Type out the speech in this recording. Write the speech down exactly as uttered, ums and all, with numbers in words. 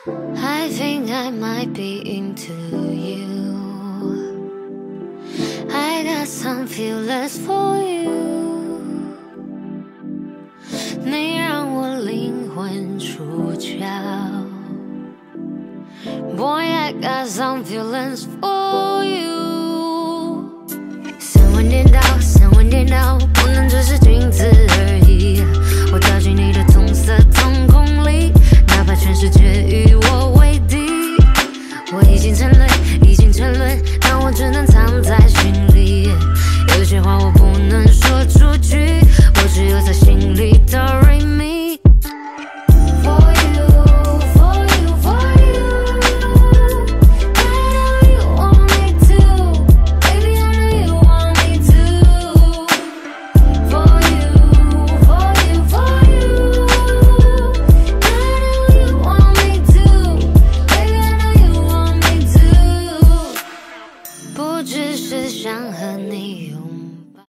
I think I might be into you. I got some feelings for you. 你让我灵魂出窍。Boy, I got some feelings for you. 三万颠倒，三万颠倒，不能只是君子而已。我掉进你的棕色瞳孔里，哪怕全世界。